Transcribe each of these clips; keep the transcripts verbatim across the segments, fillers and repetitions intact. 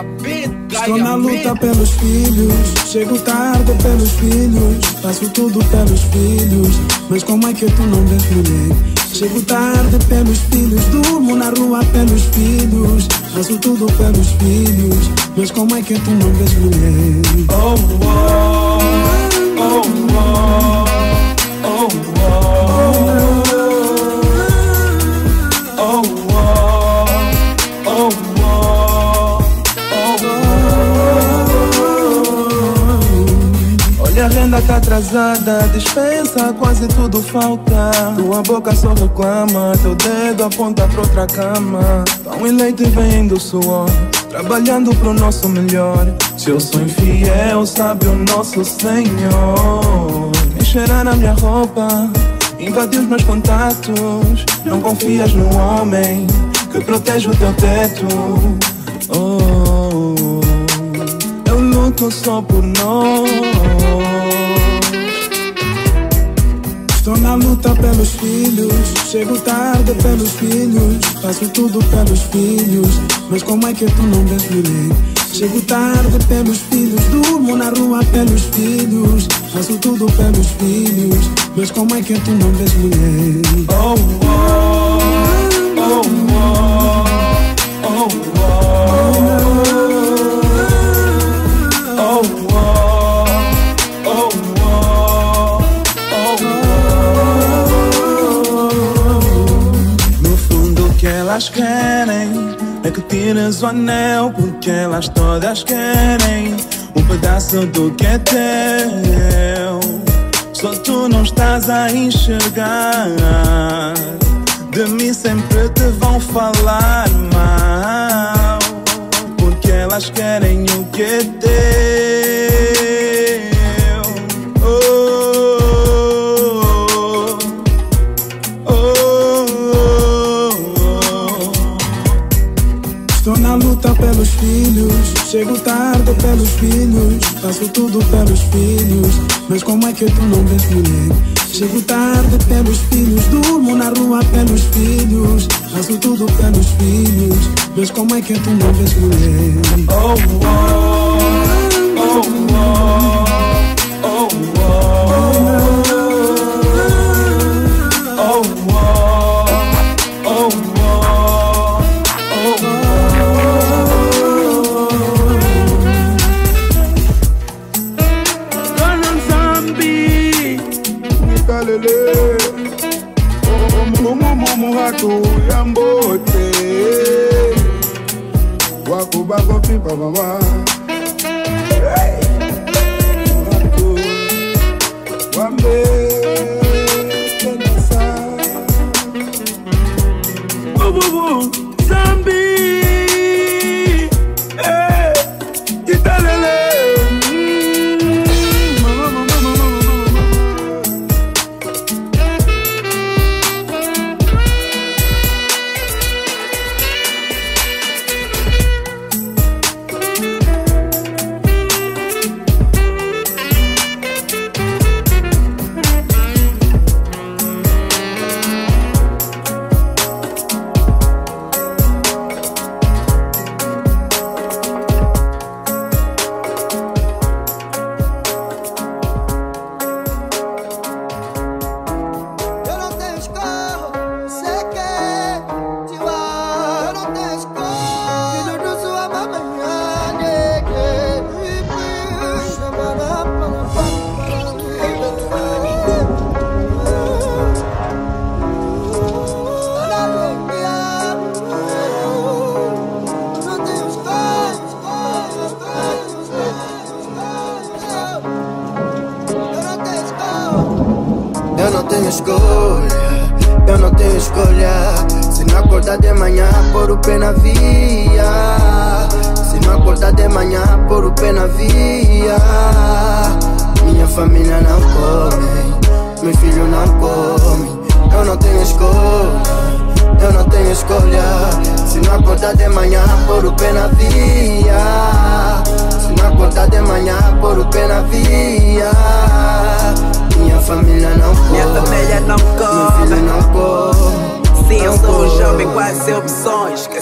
Estou na luta pelos filhos, chego tarde pelos filhos, faço tudo pelos filhos, mas como é que tu não vês, mulher? Chego tarde pelos filhos, durmo na rua pelos filhos, faço tudo pelos filhos, mas como é que tu não vês, mulher? Oh, oh, oh, oh, oh, oh. A renda tá atrasada, dispensa, quase tudo falta. Tua boca só reclama, teu dedo aponta pra outra cama. Pão e leite vem do suor, trabalhando pro nosso melhor. Se eu sou infiel, sabe o nosso Senhor. Encherar a minha roupa, invadir os meus contatos. Não confias no homem que protege o teu teto. Oh, eu luto só por nós. Estou na luta pelos filhos, chego tarde pelos filhos, faço tudo pelos filhos, mas como é que tu não vês, mulher? Chego tarde pelos filhos, durmo na rua pelos filhos, faço tudo pelos filhos, mas como é que tu não vês, mulher? Oh, oh, oh, oh, oh, oh. Elas querem é que tires o anel, porque elas todas querem um pedaço do que é teu. Só tu não estás a enxergar, de mim sempre te vão falar mal, porque elas querem o que é teu. Estou na luta pelos filhos, chego tarde pelos filhos, faço tudo pelos filhos, mas como é que tu não vês, mulher? Chego tarde pelos filhos, durmo na rua pelos filhos, faço tudo pelos filhos, mas como é que tu não vês, mulher? Oh, oh, oh, oh, oh, oh, oh. Muhatu yambote wakubako pipa mama Muhatu wambe tenasa Bububu Zambi Eh Italele Eu não tenho escolha, eu não tenho escolha. Se não acordar de manhã, pôr o pé na via. Se não acordar de manhã, pôr o pé na via. Minha família não come, meus filhos não comem. Eu não tenho escolha, eu não tenho escolha. Se não acordar de manhã, pôr o pé na via. Se não acordar de manhã, pôr o pé na via. Minha família não come, minha família não come, meu filho não come. Sim, eu sou um jovem com as opções que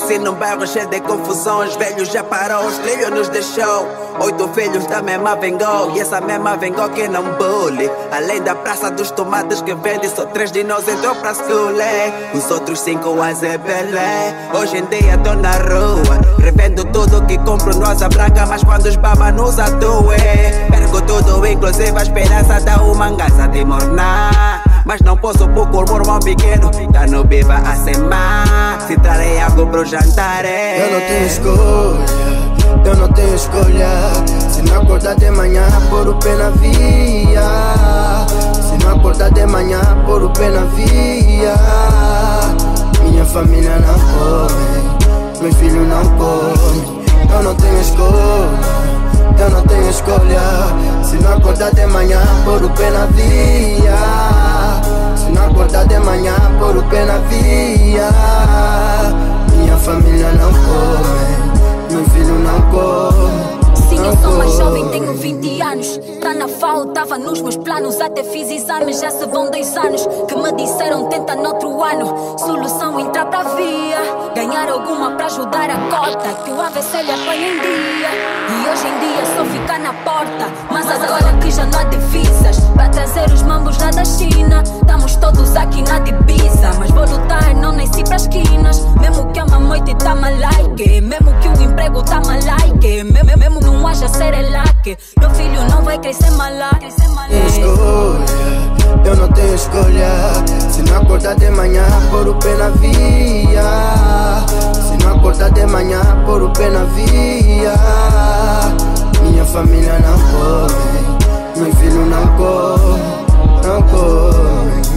Cresci num bairro cheio de confusões. Velhos já parou, os trilhos nos deixou. Oito filhos da mesma vengou. E essa mesma vengou que não bully. Além da praça dos tomates que vende, só três de nós entrou pra school, eh? Os outros cinco a Zebelé. Hoje em dia tô na rua, revendo tudo que compro no Asa Branca. Mas quando os baba nos atue, perco tudo, inclusive a esperança da uma casa de mornar. Mas não posso porque o meu irmão pequeno tá no biva a semana. Se trarei algo pro jantar, é. Eu não tenho escolha, eu não tenho escolha. Se não acordar de manhã, pôr o pé na via. Se não acordar de manhã, pôr o pé na via. Minha família não come, meus filhos não comem. Eu não tenho escolha, eu não tenho escolha. Se não acordar de manhã, pôr o pé na via. Se não acordar de manhã, pôr o pé na via. Minha família não come, meu filho não come. Sim, eu sou mais jovem, tenho vinte anos. Tá na F A O, tava nos meus planos. Até fiz exames, já se vão dois anos. Que me disseram tenta noutro ano. Solução entrar pra via. Ganhar alguma pra ajudar a cota. Que o A V C lhe apanha em dia. E hoje em dia só ficar na porta. Mas agora que já não há divisas pra trazer os mambos lá da China. Estamos todos aqui na divisa. Mas vou lutar, não nasci para esquinas. Mesmo que a mamoite tá malaique. Mesmo que o emprego tá malaique. Mesmo, mesmo não haja serelaque. Meu filho não vai crescer malaique. Tenho escolha, eu não tenho escolha. Se não acordar de manhã, pôr o pé na via. Se não acordar de manhã, pôr o pé na via. Minha família não come, meu filho não come, não come.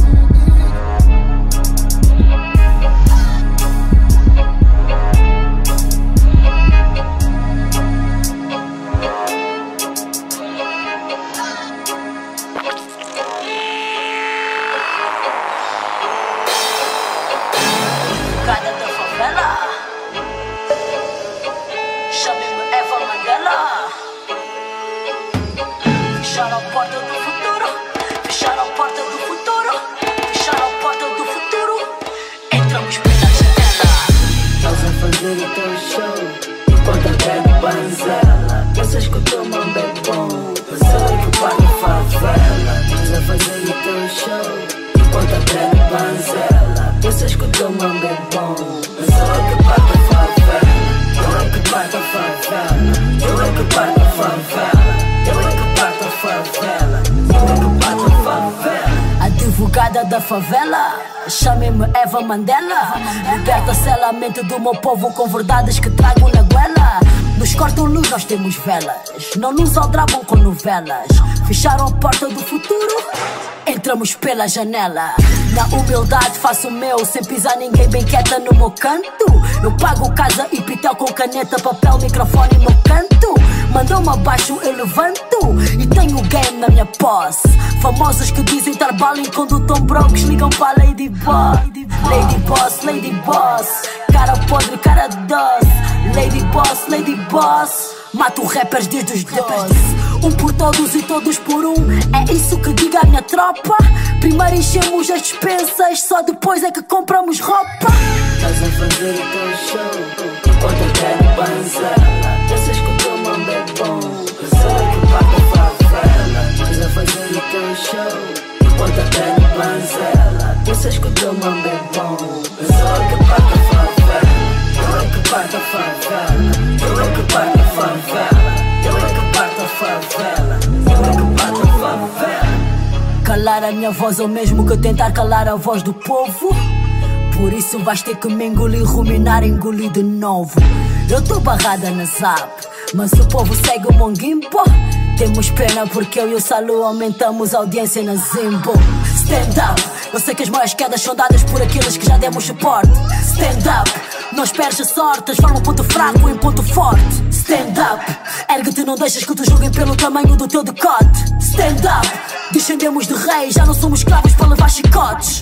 Pensas que o teu mambo é bom, mas eu é que pago a favela. Estás a fazer o teu show enquanto a grande banzela. Pensas que o teu mambo é bom, mas eu é que pago a favela. Eu é que pago a favela. Eu é que pago a favela. Eu é que pago a favela. Eu é que pago a favela. Advogada da favela, chame-me Eva Mandela. Liberta-se a mente do meu povo com verdades que trago na goela. Nos cortam luz, nós temos velas. Não nos aldrabam com novelas. Fecharam a porta do futuro, entramos pela janela. Na humildade faço o meu, sem pisar ninguém, bem quieta no meu canto. Eu pago casa e pitel com caneta, papel, microfone no canto. Mandou-me abaixo, eu levanto e tenho o game na minha posse. Famosos que dizem trabalhem quando tão broques, ligam para Lady Boss. Lady Boss, Lady Boss, cara podre, cara doce. Lady Boss, Lady Boss, mato rappers desde os doze. Um por todos e todos por um, é isso que diga a minha tropa. Primeiro enchemos as despensas, só depois é que compramos roupa. Estás a fazer o teu show enquanto eu quero banzela. Pensas que o teu mambo é bom, mas eu é que pago a favela. Estás a fazer o teu show enquanto eu quero banzela. Pensas que o teu mambo é bom, mas eu é que pago a favela. Eu é que pago a favela. Eu é que pago a favela. Eu é que pago a favela. Eu é que pago a favela. Calar a minha voz ou mesmo que tentar calar a voz do povo. Por isso vais ter que me engolir, ruminar, engolir de novo. Eu tô barrada na Zap, mas o povo segue o Mongimbo. Temos pena porque eu e o Salu aumentamos a audiência na Zimbo. Stand up, eu sei que as maiores quedas são dadas por aqueles que já demos suporte. Stand up, não esperes a sorte, transforma um ponto fraco em ponto forte. Stand up, ergue-te, não deixas que te julguem pelo tamanho do teu decote. Stand up, descendemos de reis, já não somos escravos para levar chicotes.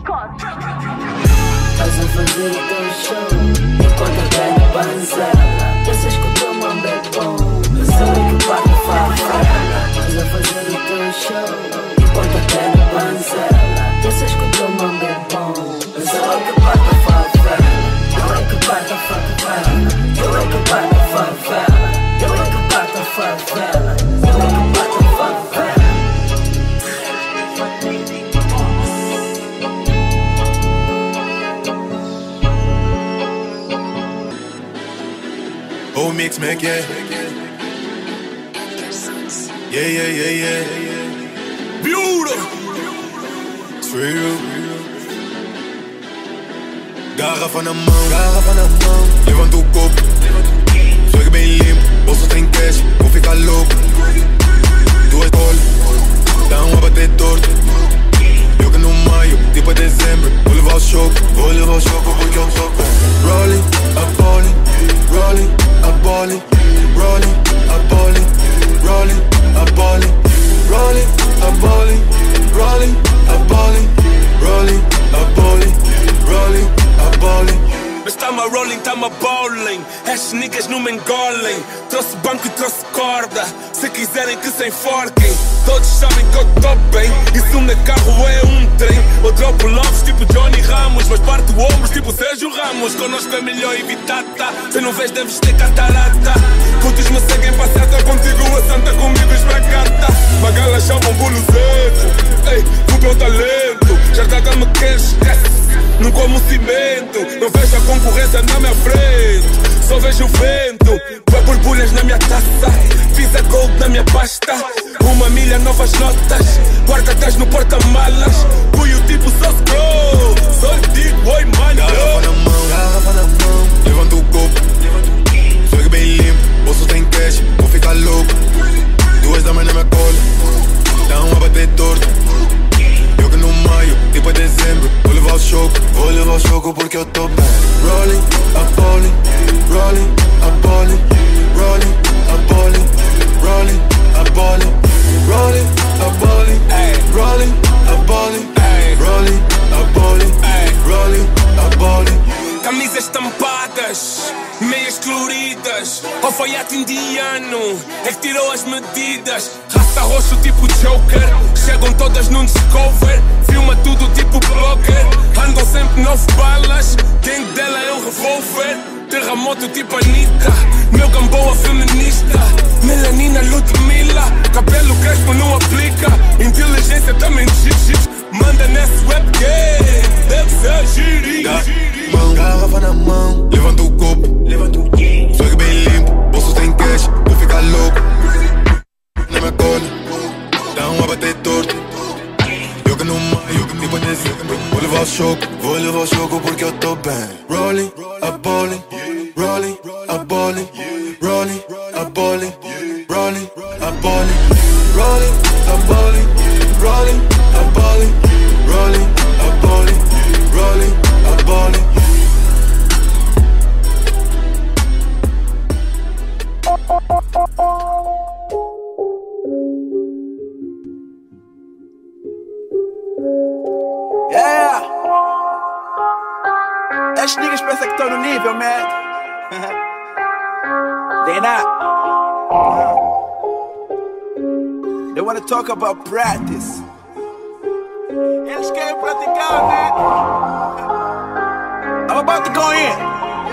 Estás a fazer o teu show enquanto eu quero banzela. Pensas que o teu mambo é bom, mas eu é que pago a favela. Estás a fazer o teu show enquanto eu quero banzela. Pensas que o teu mambo é bom, mas eu é que pago a favela. Eu é que pago mix, como é que é? Yeah, yeah, yeah, yeah. Beautiful. It's for you. Garrafa na mão, garrafa na mão. Levanta o copo, swag bem limpo. Bolso tem cash, vou ficar louco. Duas bolas, dá um a bater torto. Eu que no maio, tipo a dezembro. Vou levar o choco, vou levar o choco porque eu sou bem. Rolling, a bowling, rolling, a bowling, rolling, a bowling, rolling, a bowling, rolling, a bowling, rolling, a bowling, rolling, a bowling, rolling, a bowling. Mas tá-me a rolling, tá-me a bowling. Estes niggas não me engolem. Trouxe banco e trouxe corda. Se quiserem que se enforquem. Todos sabem que eu tô bem. E se o meu carro é um trem, eu dropo loves tipo Johnny Ramos, mas parto ombros tipo Sérgio Ramos. Connosco é melhor evitar, tá? Se não vês deves ter catarata. Putos me seguem passada, contigo a santa, comigo esmagata. Magalas chamam bolo seco. Ei, o meu talento. Já caga me quer, esquece. Não como cimento, não vejo a concorrência na minha frente. Só vejo o vento, vai borbulhas na minha taça. Fiz a gold na minha pasta. Uma milha, novas notas. Guarda atrás no porta-malas. Fui o tipo só scroll. Só lhe digo, oi mano. Garrafa na mão, garrafa na mão. Levanta o copo, swag bem limpo. Bolso tem cash, vou ficar louco. Duas damas na minha cola, dá um a bater torto. Eu que no maio, tipo a dezembro. Vou levar o choco, vou levar o choco porque eu tô bem. Rolling, a bowling, rolling, a bowling, rolling, a bowling, rolling, a bowling, rolling, a bowling, rolling, a bowling, rolling, a bowling, rolling, a bowling. Camisas estampadas, meias coloridas. Alfaiate indiano, é que tirou as medidas. Raça roxo tipo Joker, chegam todas num discover. Filma tudo tipo blogger, andam sempre nove balas. Quem dela é um revólver. Terremoto tipo Anitta, meu gamboa feminista. Melanina Ludmilla, cabelo crespo não aplica. Inteligência também chips, manda nesse webcam. Deve ser giri. Garrafa na mão, levanta o copo, levanta o swag bem limpo, bolso tem cash, vou ficar louco. Na minha cola, dá um a bater torto. Eu que no maio, tipo a dezembro. Vou levar o choco, vou levar o choco porque eu tô bem. Rolling, a bowling, rolling, a bowling, rolling, a bowling, rolling, a bowling, rolling, a bowling, rolling, a bowling, rolling, a bowling, rolling, a bowling. Yeah! Estes niggas pensam que estão no nível, man. They not. They wanna talk about practice. Eles querem praticar, man. I'm about to go in.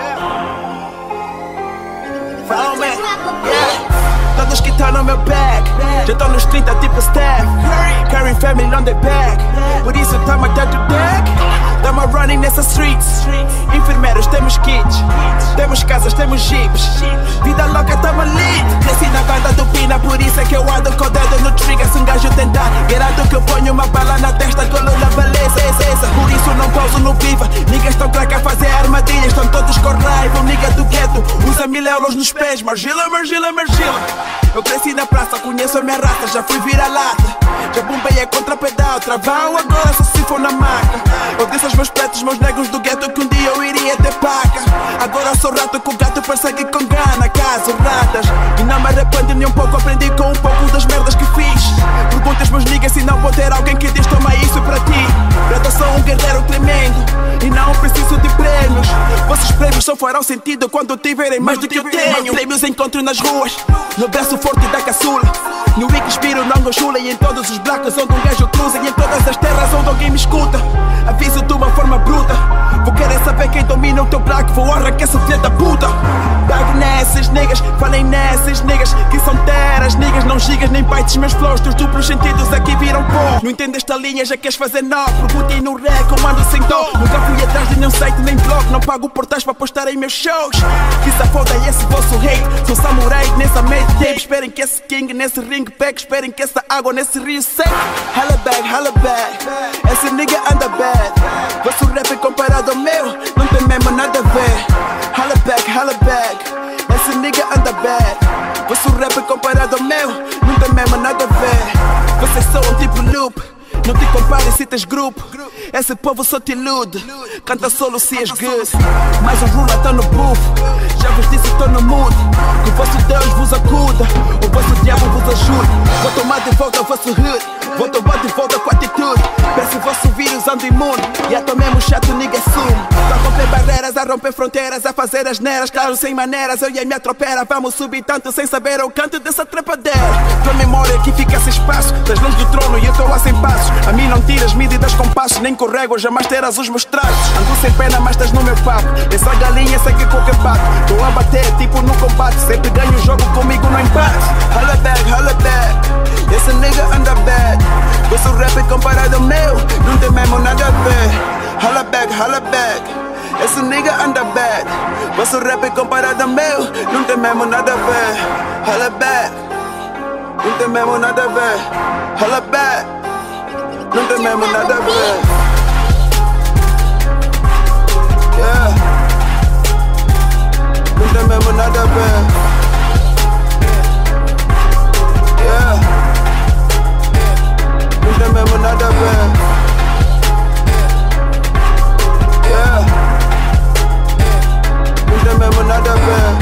Follow me. Yeah. Todos que estão no meu back já estão nos trinta tipo Steph. Carrying family on the back. Por isso tamo até do deck. Tamo running nessas streets. Enfermeiros, temos kits. Temos casas, temos jeeps. Vida louca, tamo lit. Cresci na banda do Pina, por isso é que eu ando com o dedo no trigger. Se um gajo tentar, gerado que eu ponho uma bala na testa. Coluna beleza, essa, essa. Por isso não pauso no viva. Niggas estão crack a fazer armadilhas. Estão todos com raiva. O nigga do gueto usa mil euros nos pés. Margila, margila, margila. Eu cresci na praça, conheço a minha raça. Já fui vira-lata. Já bombei a contra-pedal. Travão agora só se for na maca. Eu disse aos meus pretos, meus negros do gueto, que um dia eu iria ter paca. Agora sou rato com gato, persegue com gana. Caso ratas. E não me arrependo nem um pouco. Aprendi com um pouco das merdas que fiz. Perguntas meus niggas se não vou ter alguém que diz toma isso para ti. Eu sou um guerreiro tremendo e não preciso de prêmios. Vossos prêmios só farão sentido quando tiverem mais do que eu tenho. Meus prêmios encontro nas ruas, no braço forte da caçula. No Wiki inspiro, não gochula. E em todos os blocos onde um gajo cruza. E em todas as terras onde alguém me escuta. Aviso de uma forma bruta. Vou querer saber quem domina o teu bloco. Vou arrancar essa filha da puta. Bago nessas niggas, falem nessas niggas que são teras, niggas, não gigas nem bytes. Meus flows, teus duplos sentidos aqui viram pó. Não entende esta linha, já queres fazer nó. Perguntem no rec, eu mando sem dó. Nunca fui atrás de nenhum site nem blog. Não pago portais para postar em meus shows. Que se foda esse vosso hate. Sou samurai nessa made tape. Esperem que esse king nesse ring pack. Esperem que essa água nesse rio seque. Holla back, holla back. Esse nigga anda bad. Vosso rap comparado ao meu não tem mesmo nada a ver. Holla back, holla back. Esse nigga anda bad. Vosso rap comparado ao meu não tem mesmo nada a ver. Vocês são um tipo loop. Não te compares se tens grupo. Esse povo só te ilude. Canta solo se és good. Mas o rula tá no booth. Já vos disse tô no mood. Que o vosso Deus vos acuda. O vosso diabo vos ajude. Vou tomar de volta o vosso hood. Vou tomar de volta com atitude. Peço o vosso vírus ando imune. E até mesmo chato ninguém sume. A romper barreiras, a romper fronteiras. A fazer as neiras, claro sem maneiras. Eu e a minha tropera vamos subir tanto sem saber o canto dessa trepadeira. Tua memória que fica sem espaço. Das longe do trono e eu tô lá sem passos. A mim não tiras medidas com passos. Nem corrego, jamais terás os meus traços. Ando sem pena, mas estás no meu papo. Essa galinha sei que qualquer pato. Tô a bater tipo no combate. Sempre ganho o jogo comigo no empate. Holla back, holla back. Esse nigga anda bad. Vosso rap comparado ao meu não tem mesmo nada a ver. Holla back, holla back. Esse nigga anda bad. Vosso rap comparado ao meu não tem mesmo nada a ver. Holla back. Não tem mesmo nada a ver. Holla back. Não tem mesmo nada a ver. Yeah. Não tem mesmo nada a ver. Yeah. Não tem mesmo nada a ver. Yeah. Não tem mesmo nada a ver.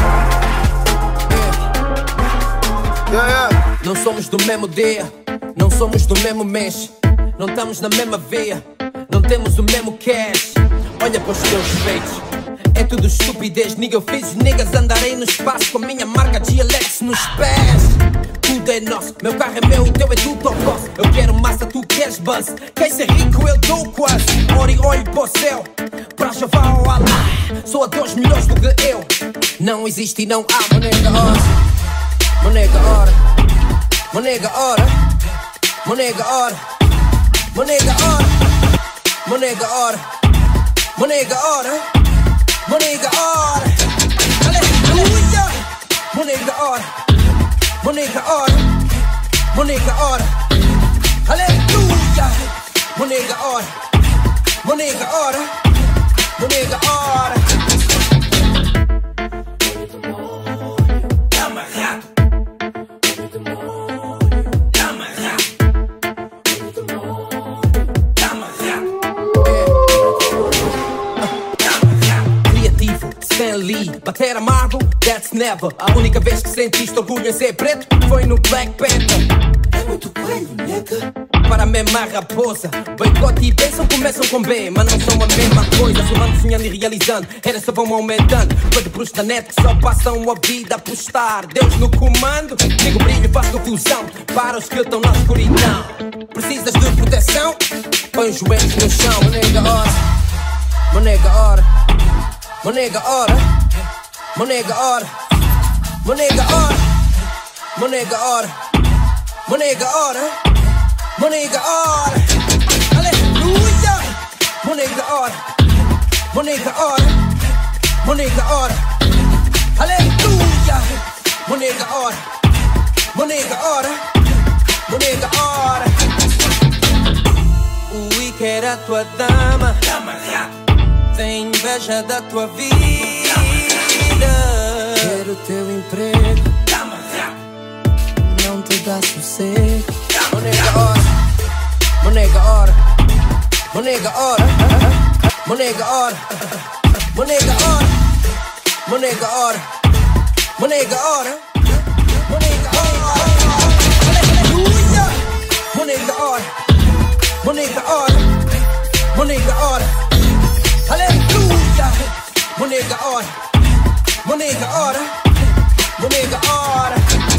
Yeah, yeah. Não somos do mesmo dia, não somos do mesmo mês. Não estamos na mesma via, não temos o mesmo cash. Olha para os teus feitos, é tudo estupidez. Nigga, eu fiz os niggas andarei no espaço com a minha marca G L X nos pés. Tudo é nosso, meu carro é meu, o teu é tudo ao nosso. Eu quero massa, tu queres buzz. Quem ser rico eu dou quase. Ora e olho para o céu, para chavar ao Allah. Sou a dois milhões do que eu. Não existe e não há. Monega ora, monega ora, monega ora, monega ora, monega ora, monega ora, monega ora, monega ora. Aleluia. Monega ora, monega ora, monega ora. Aleluia. Monega ora, monega ora, monega ora. Stanley, bater amargo, that's never. A única vez que sentiste orgulho em ser preto foi no Black Panther. É muito coelho, nega. Para a mesma raposa, boicote e bênção começam com B, mas não são a mesma coisa. Filmando, sonhando e realizando, era só vão aumentando. Quando pros da net que só passam a vida a postar. Deus no comando, digo brilho e faço confusão. Para os que estão na escuridão, precisas de proteção? Põe os joelhos no chão. Monega ora, monega ora, monega ora, monega ora, monega ora, monega ora, monega ora, monega ora. Aleluia. Monega ora, monega ora, monega ora. Aleluia. Monega ora, monega ora, monega ora. Ui, quer a tua dama, tem inveja da tua vida. Quero o teu emprego, não te dá sossego. Monega ora, monega ora, monega ora, monega ora, monega ora, monega ora, monega ora, monega ora. Aleluia. Monega ora, monega ora, monega ora. Aleluia. Monega ora, monega ora, monega ora.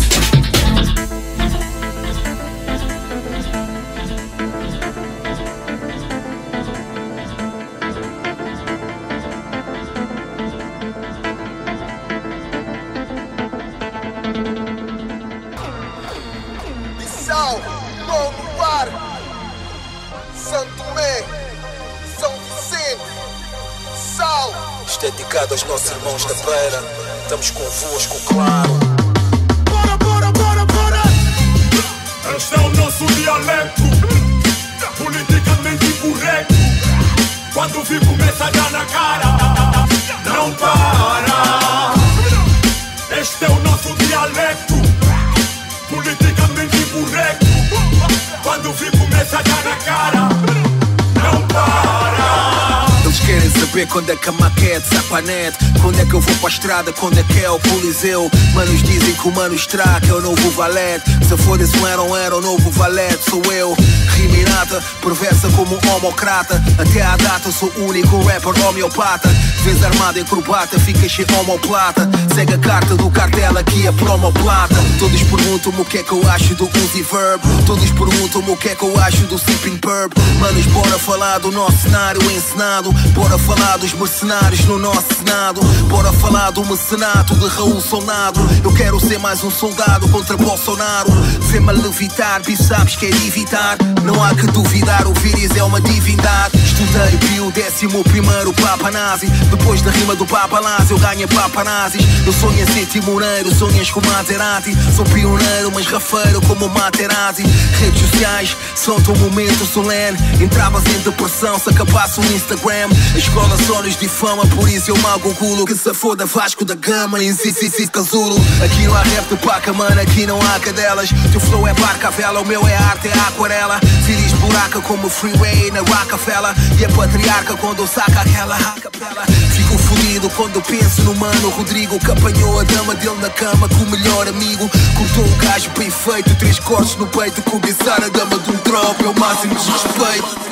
Bissau, Novo Bar, Santo Tomé, São Vicente, Sal, Isto é dedicado aos nossos irmãos da beira. Estamos convosco, claro. Bora, bora, bora, bora! Este é o nosso dialeto, politicamente incorreto. Quando vi começa a dar na cara, não para. Este é o nosso dialeto, politicamente incorreto. Quando vi começa a dar na cara, não para. Eles querem saber quando é que a maquete sai para a net, quando é que eu vou para a estrada, quando é que é o Coliseu. Manos dizem que o Mano Strack é o novo valete. Se for esse um era um era o novo valete, sou eu. Riminata, perversa como um homocrata. Até à data eu sou o único rapper homeopata. Vês armado em corbata, ficas sem homoplata. Segue a carta do cartel aqui a promo plata. Todos perguntam-me o que é que eu acho do Uzi Verb. Todos perguntam-me o que é que eu acho do Sipping Purp. Manos, bora falar do nosso cenário encenado. Bora falar dos mercenários no nosso Senado. Bora falar do mecenato de Raul Solnado. Eu quero ser mais um soldado contra Bolsonaro. Vê-me a levitar, bi sabes que é de evitar. Não há que duvidar, o vírus é uma divindade. Estudei Pio décimo primeiro Papa Nazi. Depois da rima do Papa Nazi eu ganho Papa Nazis. Eu sonho em ser timoneiro, sonhas com Maserati. Sou pioneiro, mas rafeiro como Materazzi. Redes sociais são teu momento solene. Entravas em depressão se acabasse o Instagram. A escola só nos difama, por isso eu mal concluo que se foda Vasco da Gama em Sissi Casulo. Aqui não há rap de paca, mano, aqui não há cadelas. Teu flow é barca vela, o meu é arte, é aquarela. Firis buraca como freeway na Rockefeller. E a patriarca quando saca aquela acapela. Fico fodido quando penso no mano Rodrigo, que apanhou a dama dele na cama com o melhor amigo. Cortou o gajo bem feito, três cortes no peito. Cobiçar a dama de um drop é o máximo desrespeito.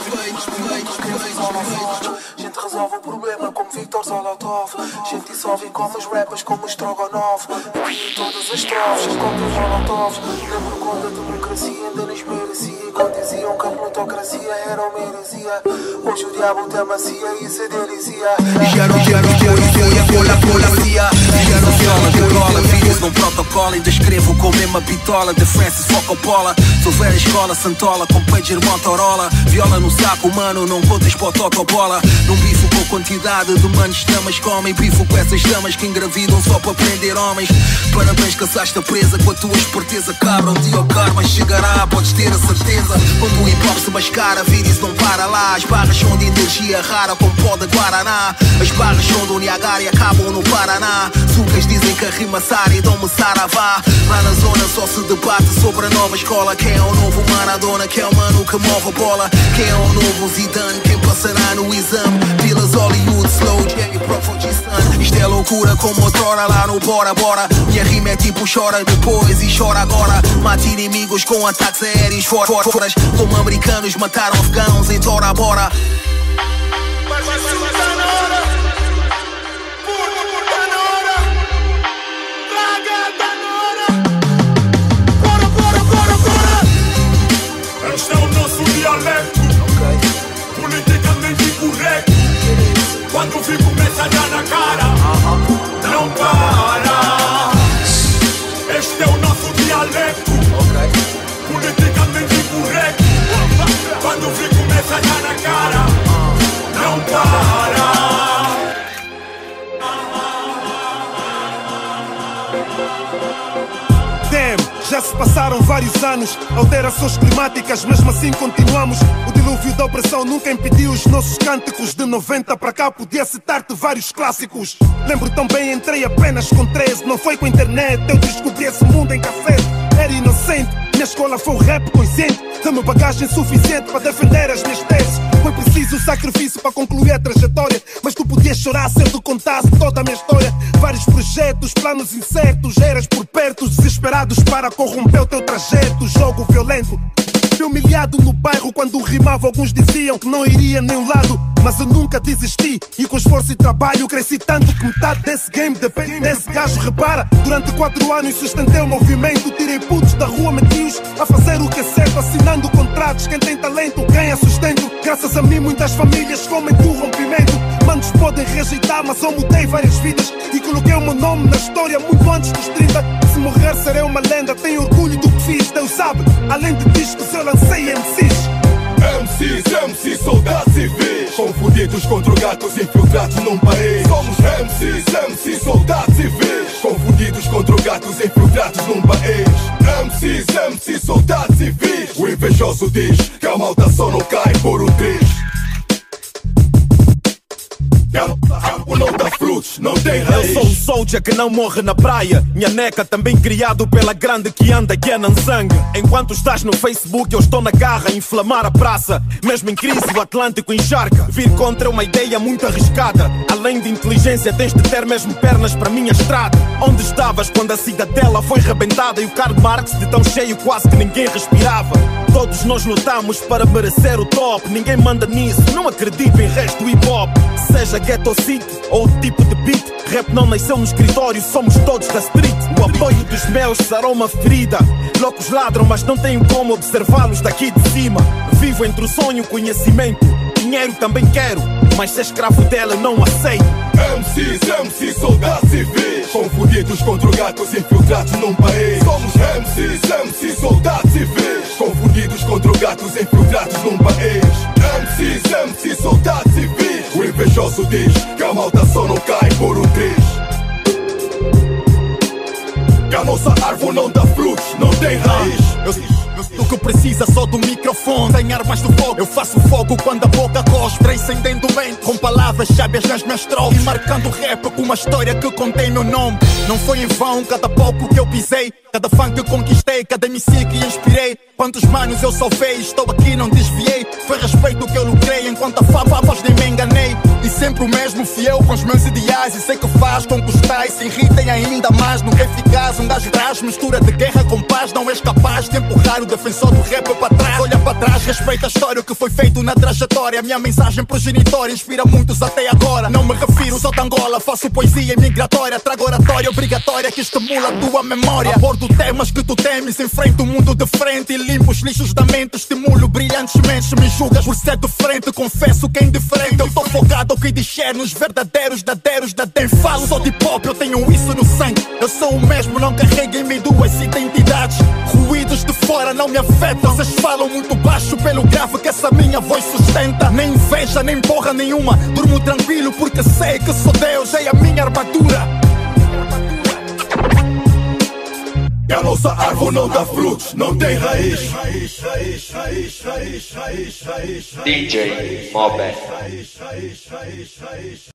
Gente resolve o problema como Victor Zolotov. Gente dissolve como os rappers como Strogonoff. E todas as trofes como os Molotovs. Lembro quando a democracia ainda nos merecia. Quando diziam que a plutocracia era uma heresia. Hoje o diabo tem macia e se delizia. Já não quero polícia, por a polícia. Já não viola de cola, vídeos num protocolo. Ainda escrevo com a mesma bitola de Francis Ford Coppola. Sou velha escola Santola com pager Motorola. Viola no saco, mano, não contas para o totobola. Não bifo com quantidade de manos damas comem. Bifo com essas damas que engravidam só para prender homens. Parabéns, caçaste a presa com a tua esperteza. Cabra, um dia o karma chegará, podes ter a certeza. Quando o hip hop se mascara, vírus não para lá. As barras são de energia rara como pó de Guaraná. As barras são do Niagara e acabam no Paraná. Sucas dizem que a rima sara e dão-me saravá. Lá na zona só se debate sobre a nova escola. Quem é o novo Maradona, quem é o mano que move a bola. Quem é o novo Zidane, quem passará no exame. Pilas Hollywood, Slow J, Profo G-Sun. Isto é loucura como outrora lá no Bora Bora. Minha rima é tipo chora depois e chora agora. Mate inimigos com ataques aéreos fora, fora, fora. Como americanos mataram afegãos em Tora Bora. Mas vai ser tá na hora. Porra, porra, tá na hora. Traga, tá na hora. Bora, bora, bora, bora. Este é o nosso dialeto, politicamente incorreto. Quando vi começa a dar na cara, não para. Este é o nosso dialeto, politicamente incorreto. Quando vi começa a dar na cara, não para. Damn, já se passaram vários anos. Alterações climáticas, mesmo assim continuamos. O dilúvio da opressão nunca impediu os nossos cânticos. De noventa para cá podia citar-te vários clássicos. Lembro também, entrei apenas com treze. Não foi com a internet, eu descobri esse mundo em café. Era inocente, minha escola foi o rap consciente. Dá-me bagagem suficiente para defender as minhas teses. Foi preciso sacrifício para concluir a trajetória. Mas tu podias chorar se eu te contasse toda a minha história. Vários projetos, planos incertos. Eras por perto, desesperados para corromper o teu trajeto. Jogo violento. Fui humilhado no bairro quando rimava. Alguns diziam que não iria nem um lado. Mas eu nunca desisti e com esforço e trabalho cresci tanto que metade desse game depende desse gajo. Repara, durante quatro anos sustentei o movimento. Tirei putos da rua, meti-os a fazer o que é certo, assinando contratos. Quem tem talento ganha sustento. Graças a mim muitas famílias comem do rompimento. Manos podem rejeitar, mas eu mudei várias vidas e coloquei o meu nome na história muito antes dos trinta. Se morrer serei uma lenda, tenho orgulho do que fiz. Deus sabe, além de discos eu lancei M Cs. M Cs, M Cs, soldados civis, confundidos contra gatos infiltrados num país. Somos M Cs, M Cs, soldados civis, confundidos contra gatos infiltrados num país. M Cs, M Cs, soldados civis. O invejoso diz que a malta só não cai por um triz. Campo não dá frutos, não tem raiz. Eu sou um soldier que não morre na praia. Minha neca também criado pela grande que anda que é Nanzang. Enquanto estás no Facebook eu estou na garra a inflamar a praça. Mesmo em crise o Atlântico encharca. Vir contra uma ideia muito arriscada. Além de inteligência tens de ter mesmo pernas para minha estrada. Onde estavas quando a cidadela foi rebentada e o Karl Marx de tão cheio quase que ninguém respirava? Todos nós lutamos para merecer o top. Ninguém manda nisso, não acredito em resto do hip hop. Seja ghetto city ou tipo de beat, rap não nasceu no escritório, somos todos da street. O apoio dos meus sarou uma ferida. Loucos ladram, mas não tenho como observá-los daqui de cima. Vivo entre o sonho e o conhecimento. Dinheiro também quero, mas ser escravo dela eu não aceito. M Cs, M Cs, soldados civis, confundidos contra gatos infiltrados num país. Somos M Cs, M Cs, soldados civis, confundidos contra gatos infiltrados num país. M Cs, M Cs, soldados civis. O invejoso diz que a malta só não cai por um triz. Que a nossa árvore não dá frutos, não tem raiz. Eu... O que precisa só do microfone, tem armas do fogo. Eu faço fogo quando a boca cospe, transcendendo mente com palavras sábias nas minhas trocas, e marcando rap com uma história que contém meu nome. Não foi em vão cada palco que eu pisei, cada fã que conquistei, cada M C que inspirei. Quantos manos eu salvei, estou aqui, não desviei. Foi respeito que eu lucrei, enquanto a fava voz nem me enganei. E sempre o mesmo fiel com os meus ideais, e sei que faz com que os tais se irritem ainda mais. Nunca é eficaz, um gajo traz mistura de guerra com paz. Não és capaz de empurrar o defensor do rap para trás. Olha para trás, respeita a história, o que foi feito na trajetória. Minha mensagem progenitora inspira muitos até agora. Não me refiro só de Angola, faço poesia migratória. Trago oratória obrigatória que estimula a tua memória. Abordo temas que tu temes, enfrento o mundo de frente e limpo os lixos da mente. Estimulo brilhantes mentes, me julgas por ser de frente. Confesso que é indiferente, eu tô focado ao que discerne os verdadeiros dadeiros da den. Falo só de pop, eu tenho isso no sangue. Eu sou o mesmo, não carrego em mim duas identidades. Ruídos de fora não me afetam. Vocês falam muito baixo pelo grave que essa minha voz sustenta. Nem inveja, nem porra nenhuma. Durmo tranquilo porque sei que sou Deus, é a minha armadura. Que a nossa árvore não dá frutos, não tem raiz. D J Mobe.